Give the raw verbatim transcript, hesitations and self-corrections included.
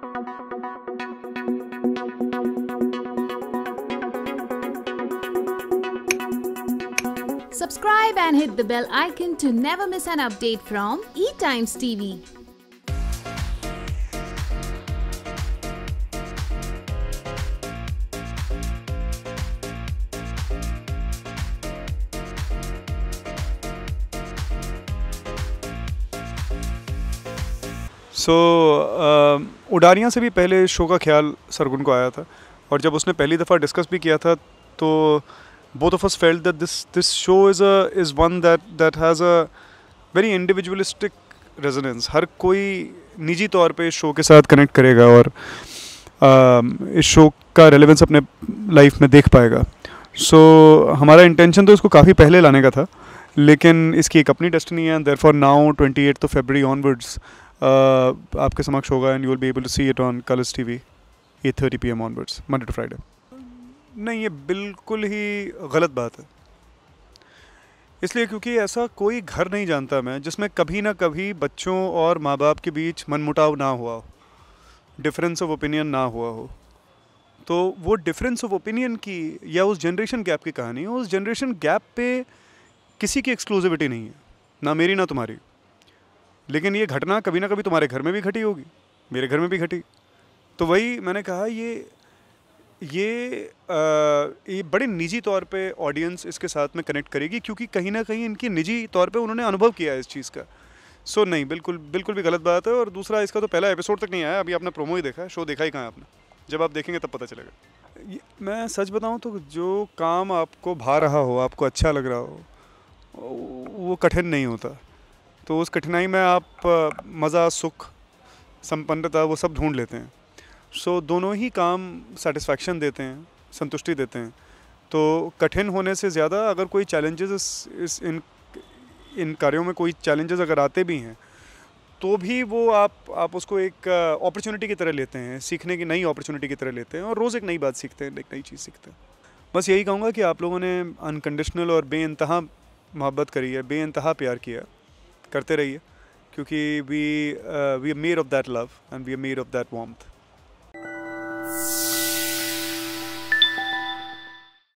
Subscribe and hit the bell icon to never miss an update from E-Times T V. So so, uh, उडारियाँ से भी पहले show का ख्याल सरगुन को आया था, और जब उसने पहली दफ़ा डिस्कस भी किया था तो both of us felt that this this show is a is one that that has a very individualistic resonance. हर कोई निजी तौर पे इस शो के साथ कनेक्ट करेगा और uh, इस शो का रेलेवेंस अपने लाइफ में देख पाएगा. सो so, हमारा इंटेंशन तो इसको काफ़ी पहले लाने का था, लेकिन इसकी एक अपनी डेस्टिनी है. Therefore now twenty eight February onwards आपके समक्ष होगा and you will be able to see it on Colors TV at thirty P M onwards Monday to Friday. नहीं, ये बिल्कुल ही गलत बात है, इसलिए क्योंकि ऐसा कोई घर नहीं जानता मैं जिसमें कभी ना कभी बच्चों और माँ बाप के बीच मनमुटाव ना हुआ हो, डिफरेंस ऑफ ओपिनियन ना हुआ हो. तो वो डिफरेंस ऑफ ओपिनियन की या उस जनरेशन गैप की कहानी है. उस जनरेशन गैप पे किसी की एक्सक्लूसिविटी नहीं है, ना मेरी ना तुम्हारी. लेकिन ये घटना कभी ना कभी तुम्हारे घर में भी घटी होगी, मेरे घर में भी घटी. तो वही मैंने कहा, ये ये आ, ये बड़े निजी तौर पे ऑडियंस इसके साथ में कनेक्ट करेगी, क्योंकि कहीं ना कहीं इनकी निजी तौर पे उन्होंने अनुभव किया है इस चीज़ का. सो so, नहीं, बिल्कुल बिल्कुल भी गलत बात है. और दूसरा, इसका तो पहला एपिसोड तक नहीं आया, अभी आपने प्रोमो ही देखा है, शो देखा ही कहाँ है आपने. जब आप देखेंगे तब पता चलेगा. मैं सच बताऊँ तो जो काम आपको भा रहा हो, आपको अच्छा लग रहा हो, वो कठिन नहीं होता. तो उस कठिनाई में आप मज़ा, सुख, संपन्नता वो सब ढूंढ लेते हैं. सो so, दोनों ही काम सेटिस्फैक्शन देते हैं, संतुष्टि देते हैं. तो कठिन होने से ज़्यादा अगर कोई चैलेंजेस इस, इस इन इन कार्यों में कोई चैलेंजेस अगर आते भी हैं तो भी वो आप आप उसको एक अपॉर्चुनिटी की तरह लेते हैं, सीखने की नई अपॉर्चुनिटी की तरह लेते हैं, और रोज़ एक नई बात सीखते हैं, एक नई चीज़ सीखते हैं. बस यही कहूँगा कि आप लोगों ने अनकंडीशनल और बेइंतहा मोहब्बत करी है, बेइंतहा प्यार किया, करते रहिए, क्योंकि we we are made of that love and we are made of that warmth.